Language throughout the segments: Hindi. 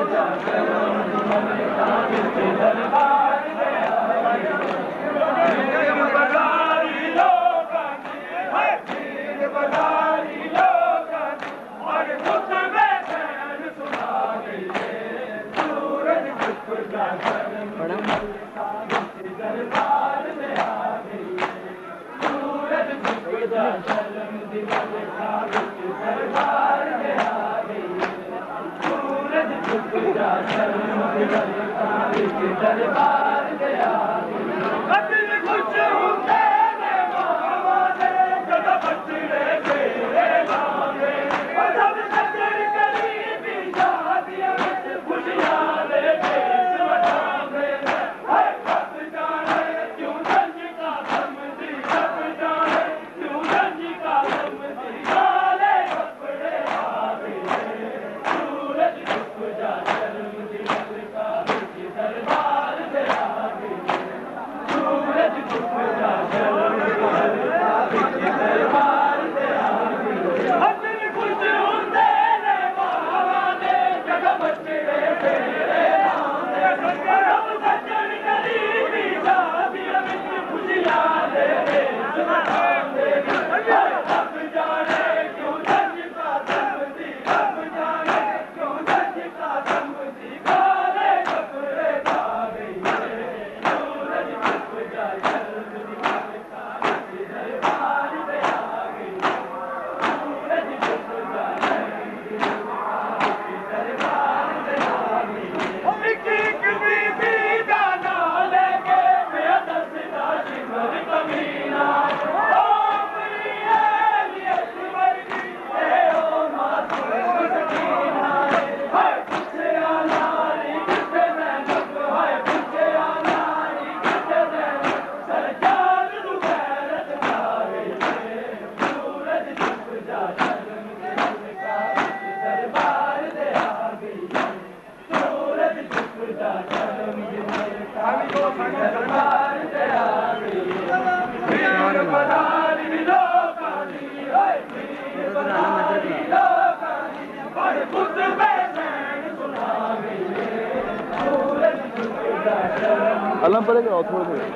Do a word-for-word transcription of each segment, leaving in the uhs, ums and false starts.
अल्लाह पड़ेगा और थोड़ा थोड़ा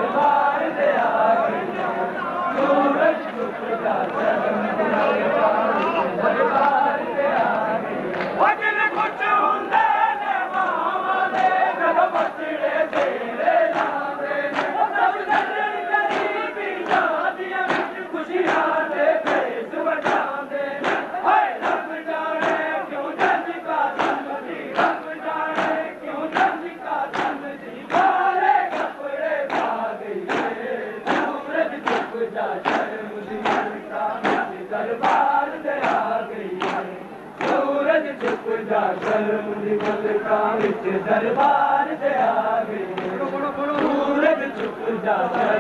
दरबार से आ गई सूरज चुप जा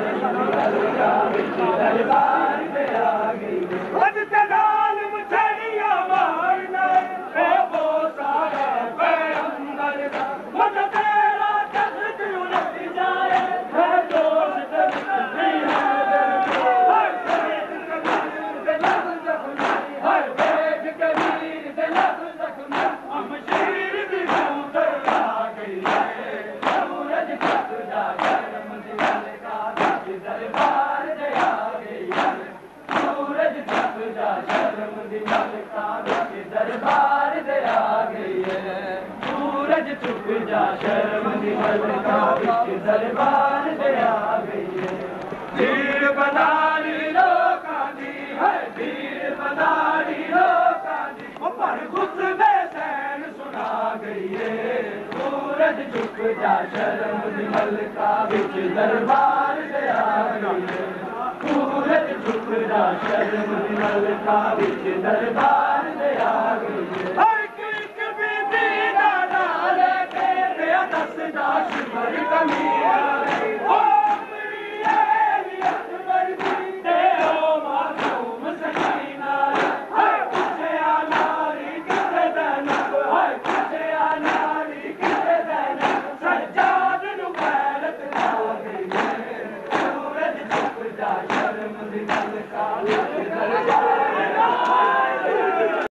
दरबार से आ गई लाल मुछड़िया मारना वो सारा पैगंबर का मत तेरा तख्त उलट जाए है दोस्त नहीं है हर बेद कबीर से लफ्ज़ जख्म हम शीर भी उतर आ गई सूरज चुप जा शर्म दिल का दरबार से आ गई सूरज चुप जा शर्म दिल का दरबार से आ गई है सूरज चुप जा शर्म दिल का दरबार से आ गई है वीर बनारी लोकां दी है वीर बनारी लोकां दी पर खुतबे सैन सुना गई है सूरज चुप जा शर्म दिल का दरबार से आ गई है सूरज चुप जा शर्म दिल का दरबार से आ गई है हर एक बीबी दादा लेके बेदस दा शिवर कमीरा ओ मेरी ऐली अकबर दी ते ओ मासूम सकीना हाय पूछे आ नारी किसे दैनब हाय पूछे आ नारी किसे दैनब सज्जाद नु गैरत आ गई है सूरज चुप जा शर्म दिल का दरबार